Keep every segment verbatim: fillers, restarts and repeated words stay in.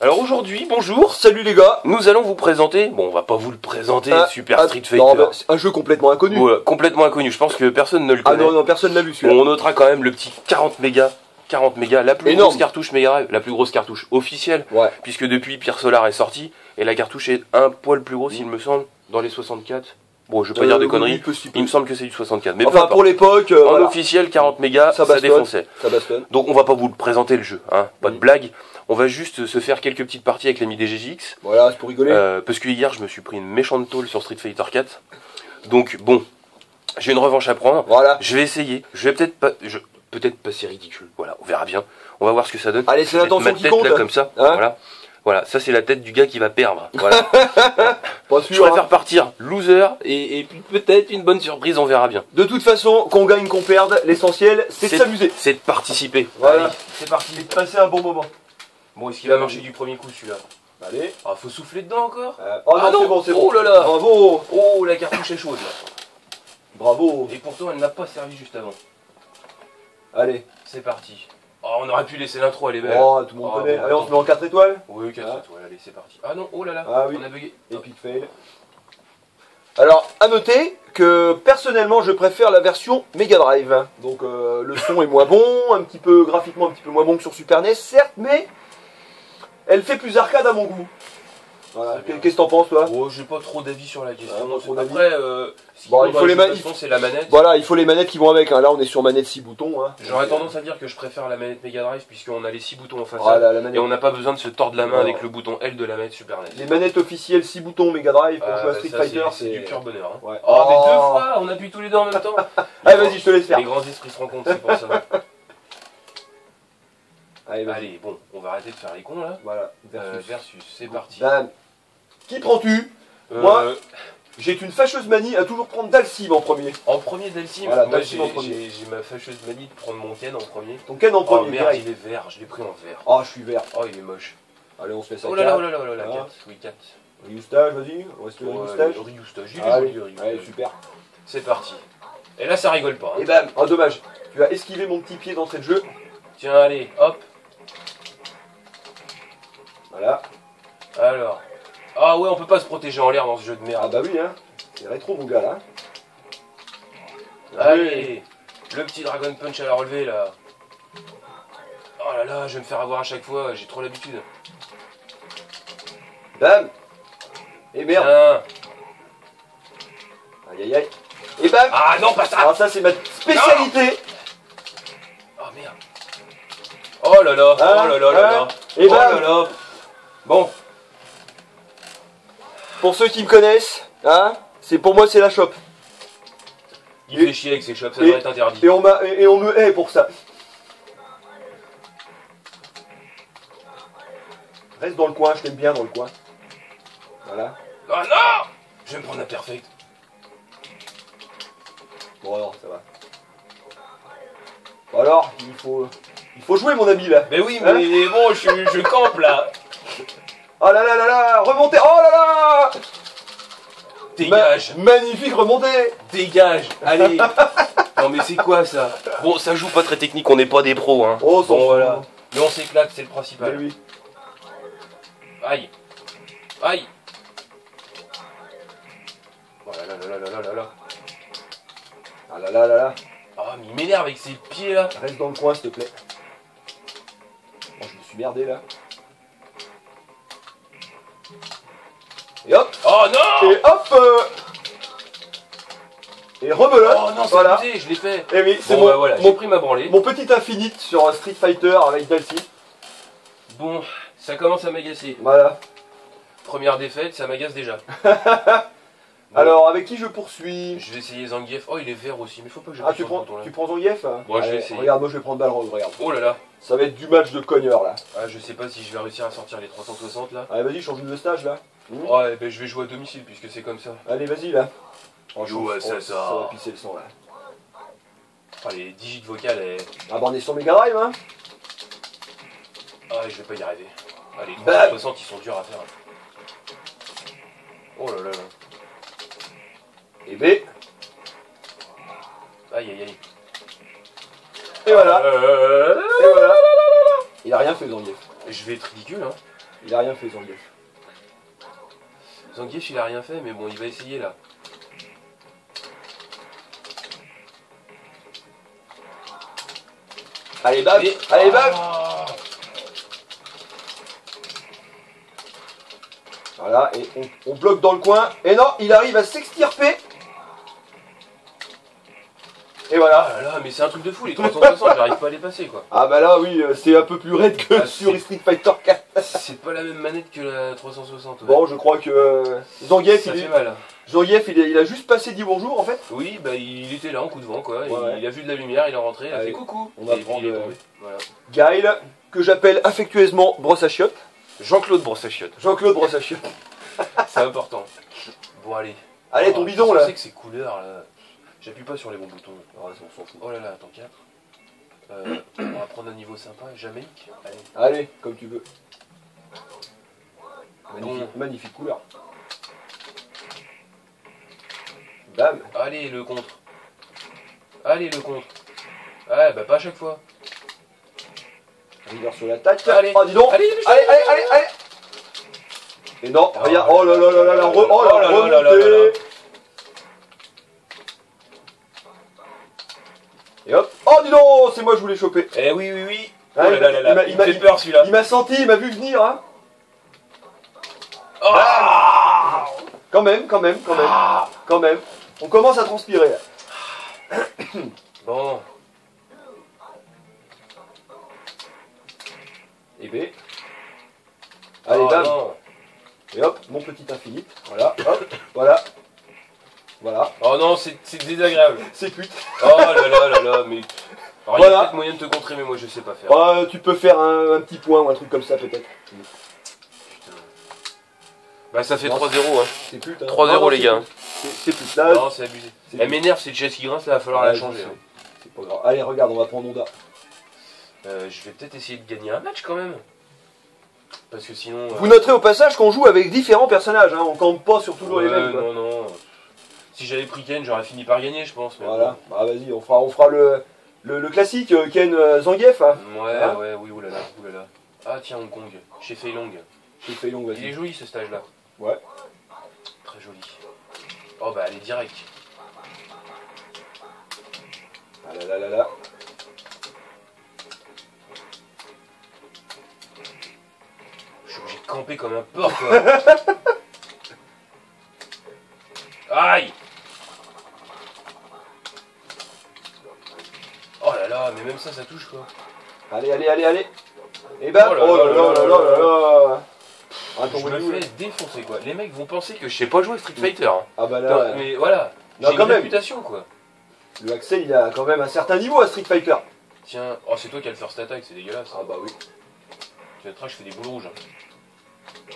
Alors aujourd'hui, bonjour, salut les gars. Nous allons vous présenter, bon on va pas vous le présenter, ah, Super ah, Street Fighter. Non, bah, un jeu complètement inconnu. Voilà, complètement inconnu, je pense que personne ne le Ah connaît. non, non, personne l'a vu celui-là. Bon, on notera quand même le petit quarante mégas, quarante mégas, la plus Énorme. grosse cartouche Mega Drive, la plus grosse cartouche officielle, Ouais. puisque depuis Pierre Solar est sorti, et la cartouche est un poil plus grosse, il me semble, dans les soixante-quatre. Bon, je vais pas Euh, dire de oui, conneries, possible. il me semble que c'est du soixante-quatre. Mais peu Enfin, importe. pour l'époque, euh, En voilà. officiel, quarante mégas, ça, ça bastonne. défonçait. Ça bastonne. Donc on va pas vous le présenter le jeu, hein, pas de Mm. blague. On va juste se faire quelques petites parties avec l'ami D G J X. Voilà, c'est pour rigoler. Euh, parce que hier, je me suis pris une méchante tôle sur Street Fighter quatre. Donc bon, j'ai une revanche à prendre. Voilà. Je vais essayer. Je vais peut-être pas, je, peut-être pas si ridicule. Voilà, on verra bien. On va voir ce que ça donne. Allez, c'est Je vais mettre l'intention ma qui tête compte. là comme ça. Hein, voilà. Voilà, ça c'est la tête du gars qui va perdre. Voilà. pas Je sûr, préfère hein. partir loser et, et puis peut-être une bonne surprise, on verra bien. De toute façon, qu'on gagne, qu'on perde, l'essentiel, c'est de C'est- s'amuser. C'est de participer. Voilà. Allez, c'est parti. Et de passer un bon moment. Bon, est-ce qu'il va marcher du premier coup celui-là? Allez. Ah, faut souffler dedans encore. Euh, oh Ah non, non. c'est bon, c'est bon. Oh là là. Bravo. Oh, la cartouche est chaude là. Bravo. Et pourtant, elle n'a pas servi juste avant. Allez. C'est parti. Oh, on aurait pu laisser l'intro, elle est belle. Oh, tout le monde Oh, connaît. bon, Allez, on attends. se met en quatre étoiles. Oui, quatre Ah. étoiles, allez, c'est parti. Ah non, oh là là, Ah oui. on a bugué. Epic fail. Alors, à noter que personnellement, je préfère la version Mega Drive. Donc, euh, le son est moins bon, un petit peu graphiquement un petit peu moins bon que sur Super N E S, certes, mais elle fait plus arcade à mon goût. Voilà. Très bien. Qu'est-ce que t'en penses, toi? Oh, j'ai pas trop d'avis sur la question. Ah, pas trop d'avis. Après, euh, ce qui Bon, compte il dans faut le les jeu, de ma- toute façon, c'est la manette. Voilà, il faut les manettes qui vont avec. Hein. Là, on est sur manette six boutons. Hein. J'aurais tendance à dire que je préfère la manette Mega Drive puisqu'on a les six boutons en face. Ah, la, la manette. Et on n'a pas besoin de se tordre la main Non. avec le bouton L de la manette Super N E S. Les manettes officielles six boutons Mega Drive pour Ah, jouer à bah, Street ça, Fighter, c'est du pur bonheur. Hein. Ouais. Oh, mais Oh. deux fois, on appuie tous les deux en même temps. Allez, vas-y, je te laisse faire. Les grands esprits se rencontrent, c'est pour ça. Allez, vas-y. Allez, bon, on va arrêter de faire les cons là. Voilà. Euh, Versus. versus, c'est parti. Bam. Qui prends-tu? Euh, Moi, j'ai une fâcheuse manie à toujours prendre Dalsim en premier. En premier Dalsim, Voilà, moi Dalsim j'ai en premier. j'ai- j'ai ma fâcheuse manie de prendre mon Ken en premier. Ton Ken en Oh premier. merde, direct. il est vert, je l'ai pris en vert. Oh, je suis vert. Oh, il est moche. Allez, on se fait ça. Oh là là, oh là là, oh là là, Voilà. quatre, oui, quatre. Riustage, vas-y. On reste le Oh, Riustage. le Riustage, il est Allez, joli, le Riustage. allez, super. C'est parti. Et là, ça rigole pas. hein. Et bam. Oh, dommage. Tu as esquivé mon petit pied d'entrée de jeu. Tiens, allez, hop. Voilà. Alors. Ah ouais, on peut pas se protéger en l'air dans ce jeu de Ah merde. bah oui, hein. C'est rétro, mon gars, là. Allez, le petit Dragon Punch à la relevée là. Oh là là, je vais me faire avoir à chaque fois, j'ai trop l'habitude. Bam. Et merde. Tiens. Aïe, aïe, aïe. Et bam. Ah non, pas ça. Alors ça, c'est ma spécialité. Oh merde. Oh là là, Hein, oh là là là là. hein. Et Oh là bam. là. Bon, Pour ceux qui me connaissent, hein, c'est pour moi, c'est la chope. il Et- fait chier avec ses shops, ça et- devrait être interdit. Et on, m'a, et, et on me hait pour ça. Reste dans le coin, je t'aime bien dans le coin. Voilà. Ah non. Je vais me prendre un perfect. Bon alors, ça va. Bon alors, il faut, il faut jouer mon ami là. Mais oui, mais bon, je, je campe là. Oh là là là là, remontez, oh là là. Dégage, Ma- magnifique remontée. dégage, allez. Non mais c'est quoi ça? Bon, ça joue pas très technique, on n'est pas des pros, hein. Oh, s'en Bon fout. voilà. Mais on s'éclate, c'est le Mais principal. oui. Aïe. Aïe. Oh là là là là là là là. Ah là là là là. Ah, mais il m'énerve avec ses pieds là. Reste dans le coin s'il te plaît. Oh, je me suis merdé là. Et hop. Oh non. Et hop euh, Et rebelote. Oh non, c'est voilà. abusé, je l'ai fait. Et oui, c'est Bon mon, bah voilà, j'ai mon, pris ma branlée. mon petit infinite sur un Street Fighter avec Dalsim. Bon, ça commence à m'agacer. Voilà. Première défaite, ça m'agace déjà. Bon, Alors, avec qui je poursuis? je vais essayer Zangief. Oh, il est vert aussi, mais faut pas que je Ah, tu prends, tu prends Zangief? Bon, je vais Allez, essayer. regarde, moi je vais prendre Balrog, regarde. Oh là là. Ça va être du match de cogneur là. Ah, je sais pas si je vais réussir à sortir les trois cent soixante là. Allez, vas-y, change de stage là. Mmh. Ouais, ben je vais jouer à domicile puisque c'est comme ça. Allez, vas-y là. Oh, Yo, ouais, ça, oh, ça. ça va pisser le sang là. Ah, les digits vocales, elles... Ah, bah on est sur Mega Drive, hein. Ah, je vais pas y arriver. Ah, les Bah. trois cent soixante, ils sont durs à faire. Oh là là là. Et B. Et Aïe aïe aïe. voilà. Euh, Et voilà. Il a rien fait, Zangief. Je vais être ridicule, hein. Il a rien fait, Zangief. Zangief, il a rien fait, mais bon, il va essayer là. Allez, bam. Et... Allez, bam. Ah. Voilà, et on, on bloque dans le coin. Et non, il arrive à s'extirper. Et voilà. Ah là là, mais c'est un truc de fou, les trois cent soixante, j'arrive pas à les passer quoi. Ah bah là, oui, c'est un peu plus raide que Ah, sur Street Fighter quatre. C'est pas la même manette que la trois cent soixante. Ouais. Bon, je crois que euh, Zangief, ça il, fait est... mal. Zangief il, est... il a juste passé dit bonjour en fait. Oui, bah il était là en coup de vent quoi. Ouais, il, ouais. il a vu de la lumière, il est rentré, il a Allez, fait coucou. on va et puis prendre il est le- tombé. Voilà. Gaël, que j'appelle affectueusement Brosse à chiottes. Jean-Claude Brossachiotte, Jean-Claude Brosse à chiottes. c'est important. Bon allez. Allez, ton Oh, bidon qu'est-ce que là. c'est que ces couleurs là. J'appuie pas sur les bons boutons. Ah, ça, on s'en fout. Oh là là, attends, quatre. Euh, on va prendre un niveau sympa, Jamaïque. Allez. Allez, comme tu veux. Bon. Magnifique, magnifique couleur. Bam. Allez, le contre. Allez, le contre. Ouais, bah pas à chaque fois. River sur l'attaque. Allez. Oh, dis donc. Allez, Allez, allez, allez, allez. Et non, Oh regarde. là Oh là là là là là. re- Oh là la là là là là remontée. là. Et hop. Oh, dis donc, c'est moi je voulais choper. Eh oui, oui, oui. Oh Ouais, là là là il m'a- là. il Il m'a- me fait peur celui-là. Il m'a senti, il m'a vu venir, hein. Ah Quand même, quand même, quand même, Ah. quand même. On commence à transpirer là. Bon. Et B. Allez, Oh bam. non. Et hop, mon petit infini. Voilà, hop, voilà. Voilà. Oh non, c'est c'est désagréable. C'est pute. Oh là là là là, mais. Alors, il y Voilà. a peut-être moyen de te contrer, mais moi je sais pas faire. Oh, tu peux faire un, un petit point ou un truc comme ça peut-être. Bah ça fait Non, trois zéro hein. C'est pute. Hein. trois zéro Non, non, les c'est gars. pute. C'est c'est pute. Là, Non, c'est abusé. c'est Elle pute. m'énerve cette chaise qui grince là, va falloir Ouais, la je changer. sais. hein. C'est pas grave. Allez, regarde, on va prendre Honda. Euh, je vais peut-être essayer de gagner un match quand même. Parce que sinon. euh, Vous noterez au passage qu'on joue avec différents personnages. Hein. On campe pas sur toujours les ouais, mêmes. Quoi. non, non. Si j'avais pris Ken, j'aurais fini par gagner, je pense. Mais Voilà. Bah vas-y, on fera, on fera le, le, le classique euh, Ken euh, Zangief. Hein. bon. Ouais, Hein ouais, oui, oulala, oulala. Ah tiens, Hong Kong, chez Fei Long. J'ai fait long, Il est vas-y. joli ce stage là. Ouais. Très joli. Oh bah allez, direct. Ah là là là là. Je suis obligé de camper comme un porc quoi. Aïe. Oh là là, mais même ça, ça touche quoi. Allez, allez, allez, allez. Et bam. Oh Oh là là là là là là là là. Ah, Je ton me Wii U, fais défoncer quoi. Les mecs vont penser que je sais pas jouer à Street Fighter. hein. Ah bah là, Non, ouais. mais voilà, Non, j'ai quand une même. réputation quoi. Le Axel il a quand même un certain niveau à Street Fighter. Tiens, oh c'est toi qui as le first attack, c'est dégueulasse. Ah bah oui. Tu vas te je fais des boules rouges. hein.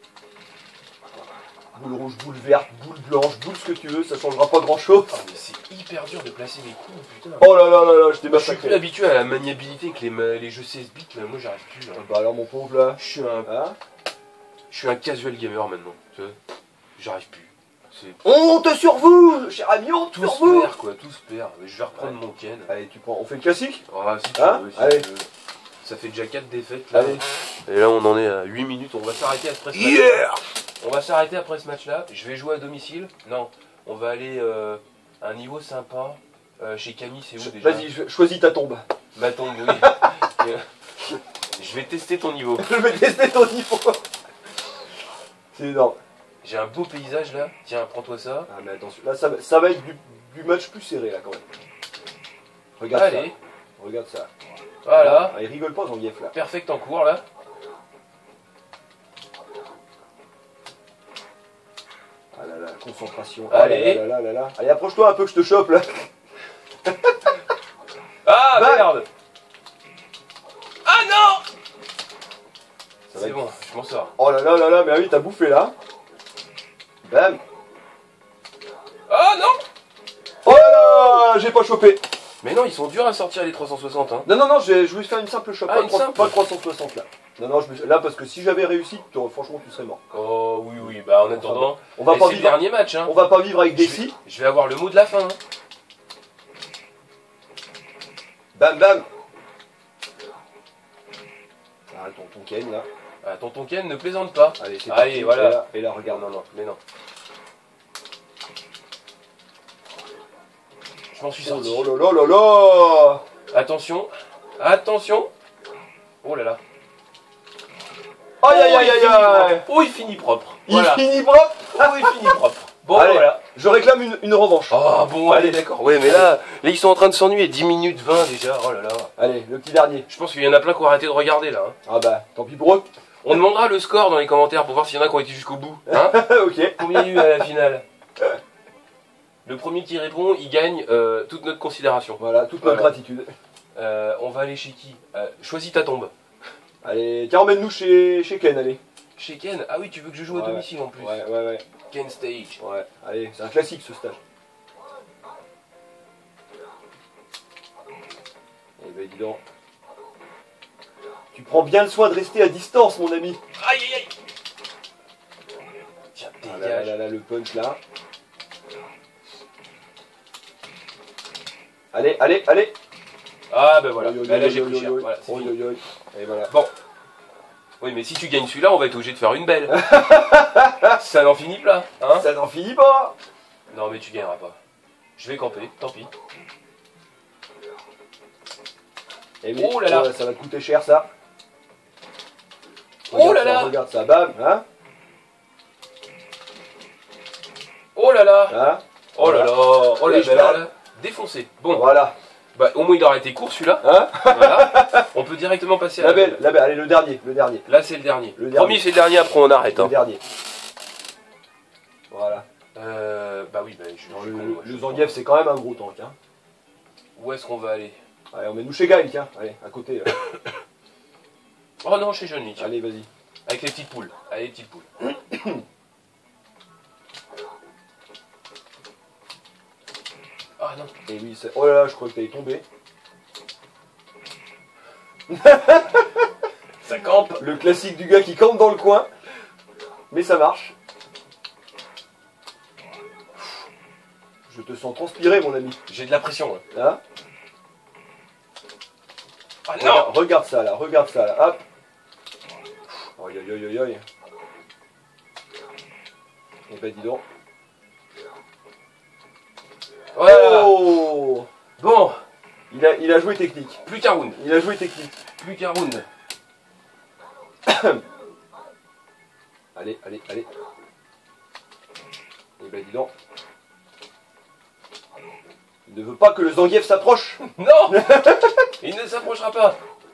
Boule rouge, boule verte, boule blanche, boule ce que tu veux, ça changera pas grand chose. Oh mais c'est hyper dur de placer mes coups, putain. Oh là là là là, je t'ai Je suis plus massacré. habitué à la maniabilité avec les, ma- les jeux seize bits, là. Moi j'arrive plus. là. Ah bah alors mon pauvre là. Je suis un, Hein, je suis un casual gamer maintenant. Tu vois. J'arrive plus. C'est on te sur vous, cher ami, on te tout sur se vous. perd quoi, tout se perd. Je vais reprendre mon Ken. Allez, tu prends, on fait le classique. Oh, si tu Hein veux, si Allez. tu veux. Ça fait déjà quatre défaites là. Allez. Et là on en est à huit minutes, on va s'arrêter après ce match. Yeah. On va s'arrêter après ce match là. Je vais jouer à domicile. Non, on va aller euh, à un niveau sympa. Euh, chez Camille, c'est où déjà? Vas-y, je- choisis ta tombe. Ma tombe, oui. Et, euh, je vais tester ton niveau. Je vais tester ton niveau. C'est énorme. J'ai un beau paysage là. Tiens, prends-toi ça. Ah mais attention, là ça, va- ça va être du, du match plus serré là quand même. Regarde Allez, ça. Regarde ça. voilà. Ah, il rigole pas Zangief là. Perfect en cours là. Ah là là, concentration. Allez. Ah là là là là là. Allez, approche-toi un peu que je te chope là. Ah Bah. merde. Ah non. Ça va C'est être- bon, je m'en sors. Oh là là là là, mais ah oui, t'as bouffé là. Bam. Oh non. Oh là là, j'ai pas chopé. Mais non, ils sont durs à sortir les trois cent soixante hein. Non, non, non, j'ai- je voulais faire une simple chope, Ah, pas, une trois- simple. pas trois cent soixante là. Non, non, je me- là parce que si j'avais réussi, tu- franchement, tu serais mort. Oh oui oui, bah en attendant, On va eh, pas c'est le vivre, dernier match hein. on va pas vivre avec des Je si. vais, je vais avoir le mot de la fin. hein. Bam, bam. Ah, ton, ton Ken là. Ah, tonton Ken ne plaisante pas. Allez, c'est Allez, parti. voilà. Et là, et là, Non, regarde. non, non, mais non. Je m'en suis Oh sorti. là là là là là. Attention, attention. Oh là là. Aïe aïe aïe il aïe finit aïe. propre. Oh, il finit propre. Il Voilà. finit propre. Oh, il finit propre. Bon, Allez, voilà. je réclame une, une revanche. Ah bon, allez, d'accord. Ouais, mais là, là, ils sont en train de s'ennuyer. dix minutes vingt déjà. Oh là là. Allez, le petit dernier. Je pense qu'il y en a plein qui ont arrêté de regarder là. hein. Ah bah, tant pis pour eux. On demandera le score dans les commentaires pour voir s'il y en a qui ont été jusqu'au bout. Hein. Ok. Combien il y a eu à la finale? Le premier qui répond, il gagne euh, toute notre considération. Voilà, toute Voilà. notre gratitude. Euh, on va aller chez qui? euh, Choisis ta tombe. Allez, tiens, emmène-nous chez, chez Ken, allez. Chez Ken? Ah oui, tu veux que je joue à Ouais. domicile en plus. Ouais, ouais, ouais. Ken Stage. Ouais, allez, c'est un classique ce stage. Eh ben dis donc. Tu prends bien le soin de rester à distance, mon ami. Aïe aïe aïe. Tiens, Ah là, là, dégage. là, là, le punch là. Allez, allez, allez. Ah ben voilà, Oi, oi, Bah, là oi, j'ai oi, pris oi, cher. oi. Voilà, c'est Oi, fini. oi, oi. Et voilà. Bon. Oui, mais si tu gagnes celui-là, on va être obligé de faire une belle. Ça n'en finit pas, hein? Ça n'en finit pas. Non mais tu gagneras pas. Je vais camper, tant pis. Eh oui, Oh là là. ouais, ça va te coûter cher ça. Oh Regarde là ça, là. Regarde ça, bam, hein, Oh là là. hein. Oh là là. Oh là Et je là, parle. là. Défoncé. Bon, Voilà, bah au moins il aura été court celui-là. hein. Voilà. On peut directement passer à La belle, la belle, allez, le dernier, le dernier, Là c'est le dernier. Le Le dernier. premier c'est le dernier, après on arrête. le Hein. dernier. Voilà. Euh, bah oui, bah je suis Non, con, le, moi, je le suis Zangief, c'est quand même un gros tank, hein. con. Où est-ce qu'on va aller? Allez, on met nous chez Gaël, tiens. Allez, à côté. Là. Oh non, chez Johnny, tiens. Allez, vas-y. Avec les petites poules. Allez, les petites poules. Ah non. Et oui, c'est... Oh là là, je crois que t'allais tomber. Ça campe. Le classique du gars qui campe dans le coin. Mais ça marche. Je te sens transpirer, mon ami. J'ai de la pression. Hein. Hein? Ah non. Regarde, regarde ça, là. Regarde ça, là. Hop. Aïe, aïe, aïe, aïe, aïe. Eh ben, dis donc. Voilà. Oh! Bon, Il a, il a joué technique. plus qu'un round. Il a joué technique. Plus qu'un round. Allez, allez, allez. Eh ben, dis donc. Il ne veut pas que le Zangief s'approche. Non. Il ne s'approchera pas.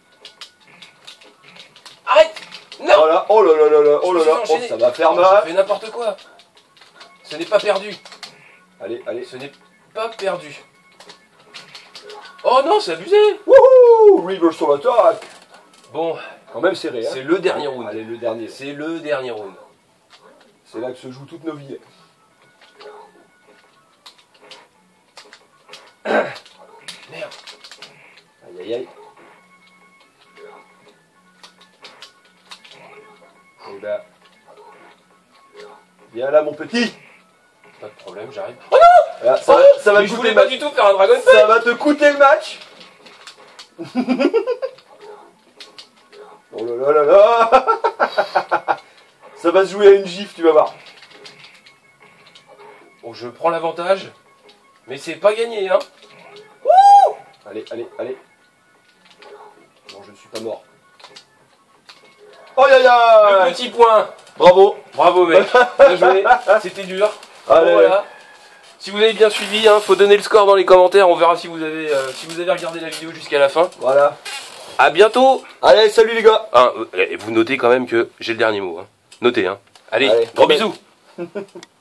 Arrête. Non. Voilà. Oh là là là là. Oh Je me là suis là. Oh, enchaîné. ça va faire Oh, j'ai mal. fait n'importe quoi. Ce n'est pas perdu. Allez, allez. Ce n'est pas perdu. Oh non, c'est abusé. Wouhou! Reversal attack. Bon, Quand même serré, hein. c'est le dernier round. Allez, le dernier. C'est le dernier round. C'est là que se jouent toutes nos vies. Merde. Aïe, aïe, aïe. Et ben. Viens là, mon petit. Pas de problème, j'arrive. Là, ça, va- ça va Mais te je coûter voulais le pas match. du tout faire un Dragon Ball. Ça va te coûter le match. Oh là là là là. Ça va se jouer à une gifle, tu vas voir. Oh, je prends l'avantage. Mais c'est pas gagné, hein. Allez, allez, allez. Non, je ne suis pas mort. Oh aïe aïe Le aïe. petit point. Bravo. Bravo, mec. Bien joué. C'était dur. Allez. Bon, voilà. Si vous avez bien suivi, hein, faut donner le score dans les commentaires. On verra si vous avez, euh, si vous avez regardé la vidéo jusqu'à la fin. Voilà. À bientôt. Allez, salut les gars. Hein, euh, et vous notez quand même que j'ai le dernier mot. Hein. Notez, hein. Allez, Allez, gros bye. bisous.